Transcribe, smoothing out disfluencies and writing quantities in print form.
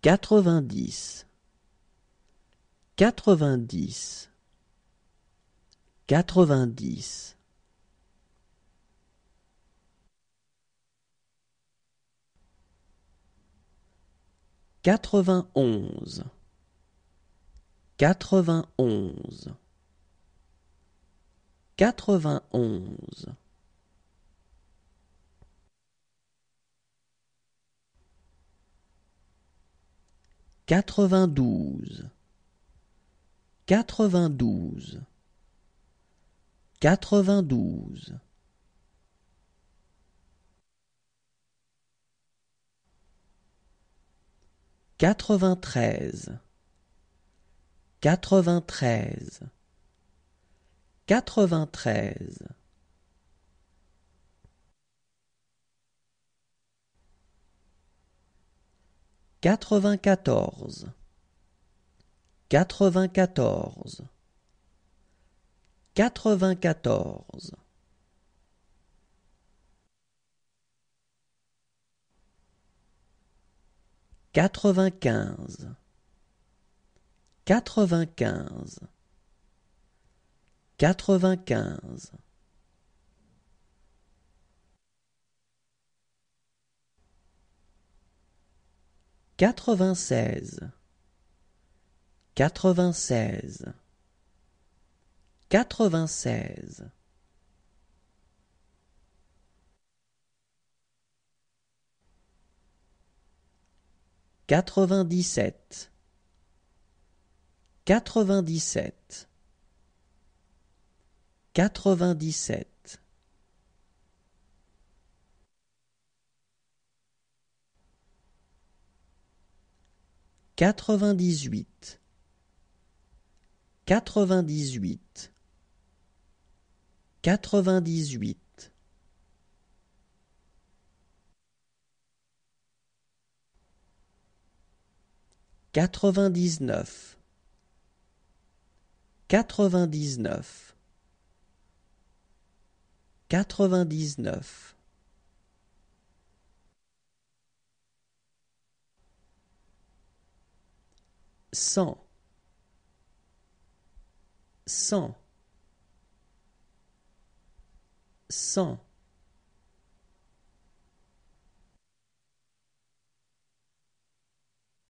90, 90, 90, 91, 91, 91, 92, 92, 92, 93, 93, 93, 94, 94, 94, 95, 95, 95, 96, 96, 96, 97, 97, 97, 98, 98, 98, 99, 99, 99, 100, 100, 100.